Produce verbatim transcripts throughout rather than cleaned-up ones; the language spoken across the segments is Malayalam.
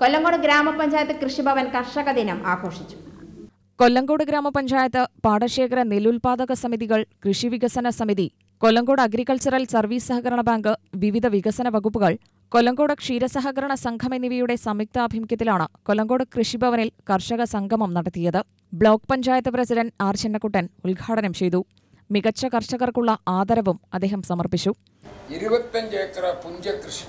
കൊല്ലങ്കോട് ഗ്രാമപഞ്ചായത്ത് കൃഷിഭവൻ കർഷക ദിനം ആഘോഷിച്ചു. കൊല്ലങ്കോട് ഗ്രാമപഞ്ചായത്ത് പാടശേഖര നെല്ലുൽപാദക സമിതികൾ, കൃഷി വികസന സമിതി, കൊല്ലങ്കോട് അഗ്രികൾച്ചറൽ സർവീസ് സഹകരണ ബാങ്ക്, വിവിധ വികസന വകുപ്പുകൾ, കൊല്ലങ്കോട് ക്ഷീരസഹകരണ സംഘം എന്നിവയുടെ സംയുക്താഭിമുഖ്യത്തിലാണ് കൊല്ലങ്കോട് കൃഷിഭവനിൽ കർഷക സംഗമം നടത്തിയത്. Block panchayat president R Chennakuttan ഉദ്ഘാടനം ചെയ്തു. മികച്ച കർഷകർക്കുള്ള ആദരവും അദ്ദേഹം സമർപ്പിച്ചു. ഇരുപത്തഞ്ച് ഏക്കർ പുഞ്ചകൃഷി,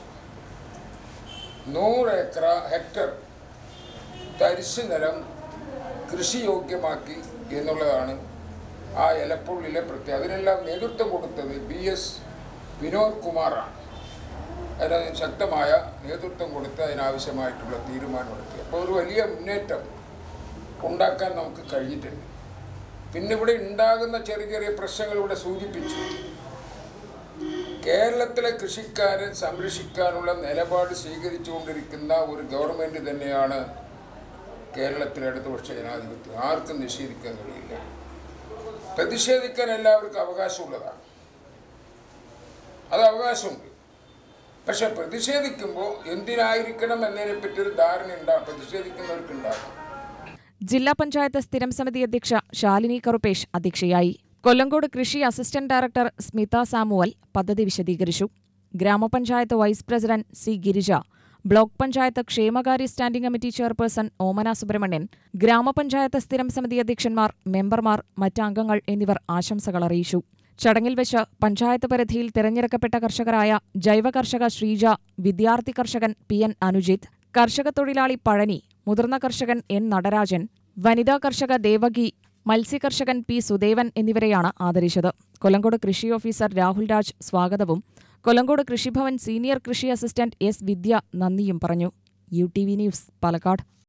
നൂറ് ഏക്കർ ഹെക്ടർ തരിശു നിലം കൃഷിയോഗ്യമാക്കി എന്നുള്ളതാണ് ആ എലപ്പുള്ളിലെ പ്രത്യേകത. അതിനെല്ലാം നേതൃത്വം കൊടുത്തത് ബി എസ് വിനോദ് കുമാറാണ്. അതിന് ശക്തമായ നേതൃത്വം കൊടുത്ത് അതിനാവശ്യമായിട്ടുള്ള തീരുമാനമെടുത്തു. അപ്പോൾ ഒരു വലിയ മുന്നേറ്റം ഉണ്ടാക്കാൻ നമുക്ക് കഴിഞ്ഞിട്ടുണ്ട്. പിന്നെ ഇവിടെ ഉണ്ടാകുന്ന ചെറിയ ചെറിയ പ്രശ്നങ്ങൾ ഇവിടെ സൂചിപ്പിച്ചു. കേരളത്തിലെ കൃഷിക്കാരെ സംരക്ഷിക്കാനുള്ള നിലപാട് സ്വീകരിച്ചുകൊണ്ടിരിക്കുന്ന ഒരു ഗവൺമെൻറ് തന്നെയാണ് കേരളത്തിലെ ഇടതുപക്ഷ ജനാധിപത്യം. ആർക്കും നിഷേധിക്കാൻ കഴിയില്ല. പ്രതിഷേധിക്കാൻ എല്ലാവർക്കും അവകാശമുള്ളതാണ്, അത് അവകാശമുണ്ട്. പക്ഷെ പ്രതിഷേധിക്കുമ്പോൾ എന്തിനായിരിക്കണം എന്നതിനെപ്പറ്റി ഒരു ധാരണ ഉണ്ടാകും, പ്രതിഷേധിക്കുന്നവർക്കുണ്ടാകും. ജില്ലാ പഞ്ചായത്ത് സ്ഥിരം സമിതി അധ്യക്ഷ ശാലിനി കറുപേഷ് അധ്യക്ഷയായി. കൊല്ലങ്കോട് കൃഷി അസിസ്റ്റന്റ് ഡയറക്ടർ സ്മിത സാമുവൽ പദ്ധതി വിശദീകരിച്ചു. Grama panchayat vice president C Girija, block panchayat ക്ഷേമകാര്യ standing committee chairperson Omana Subramanian, grama panchayat സ്ഥിരം സമിതി അധ്യക്ഷന്മാർ, മെമ്പർമാർ, മറ്റംഗങ്ങൾ എന്നിവർ ആശംസകൾ അറിയിച്ചു. ചടങ്ങിൽ വെച്ച് പഞ്ചായത്ത് പരിധിയിൽ തിരഞ്ഞെടുക്കപ്പെട്ട കർഷകരായ ജൈവ കർഷക ശ്രീജ, വിദ്യാർത്ഥി കർഷകൻ പി എൻ അനുജിത്ത്, കർഷക തൊഴിലാളി പഴനി, മുതിർന്ന കർഷകൻ എൻ നടരാജൻ, വനിതാ കർഷക ദേവകി, മത്സ്യകർഷകൻ പി സുദേവൻ എന്നിവരെയാണ് ആദരിച്ചത്. കൊല്ലങ്കോട് കൃഷി ഓഫീസർ രാഹുൽ രാജ് സ്വാഗതവും കൊല്ലങ്കോട് കൃഷിഭവൻ സീനിയർ കൃഷി അസിസ്റ്റന്റ് എസ് വിദ്യ നന്ദിയും പറഞ്ഞു. U T V news, Palakkad.